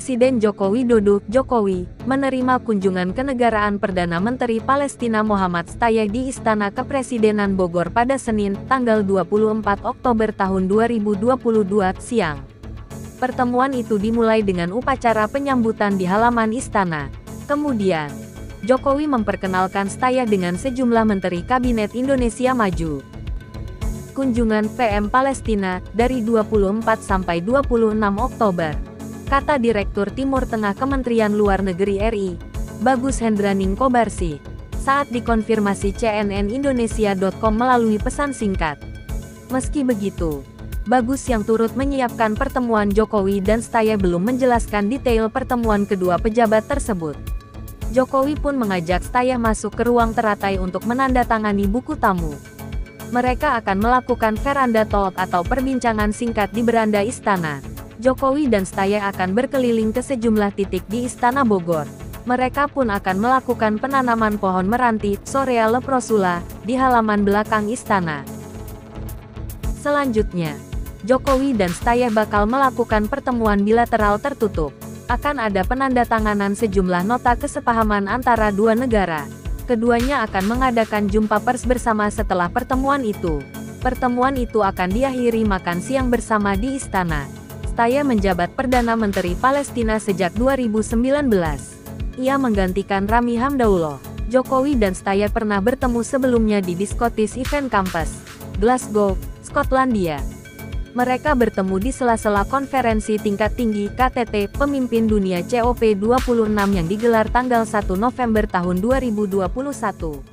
Presiden Joko Widodo, Jokowi, menerima kunjungan kenegaraan Perdana Menteri Palestina Muhammad Shtayyeh di Istana Kepresidenan Bogor pada Senin, tanggal 24 Oktober tahun 2022, siang. Pertemuan itu dimulai dengan upacara penyambutan di halaman istana. Kemudian, Jokowi memperkenalkan Shtayyeh dengan sejumlah menteri Kabinet Indonesia Maju. Kunjungan PM Palestina, dari 24 sampai 26 Oktober. Kata Direktur Timur Tengah Kementerian Luar Negeri RI, Bagus Hendraning Kobarsi, saat dikonfirmasi cnnindonesia.com melalui pesan singkat. Meski begitu, Bagus yang turut menyiapkan pertemuan Jokowi dan Shtayyeh belum menjelaskan detail pertemuan kedua pejabat tersebut. Jokowi pun mengajak Shtayyeh masuk ke ruang teratai untuk menandatangani buku tamu. Mereka akan melakukan veranda talk atau perbincangan singkat di beranda istana. Jokowi dan Shtayyeh akan berkeliling ke sejumlah titik di Istana Bogor. Mereka pun akan melakukan penanaman pohon meranti, Sorea Leprosula, di halaman belakang istana. Selanjutnya, Jokowi dan Shtayyeh bakal melakukan pertemuan bilateral tertutup. Akan ada penandatanganan sejumlah nota kesepahaman antara dua negara. Keduanya akan mengadakan jumpa pers bersama setelah pertemuan itu. Pertemuan itu akan diakhiri makan siang bersama di istana. Shtayyeh menjabat Perdana Menteri Palestina sejak 2019. Ia menggantikan Rami Hamdauloh. Jokowi dan Shtayyeh pernah bertemu sebelumnya di Scottish Event Campus, Glasgow, Skotlandia. Mereka bertemu di sela-sela konferensi tingkat tinggi KTT Pemimpin Dunia COP26 yang digelar tanggal 1 November tahun 2021.